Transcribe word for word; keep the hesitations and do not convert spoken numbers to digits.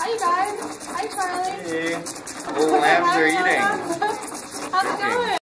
Hi, you guys. Hi, Charlie. Hey. Little lambs are eating.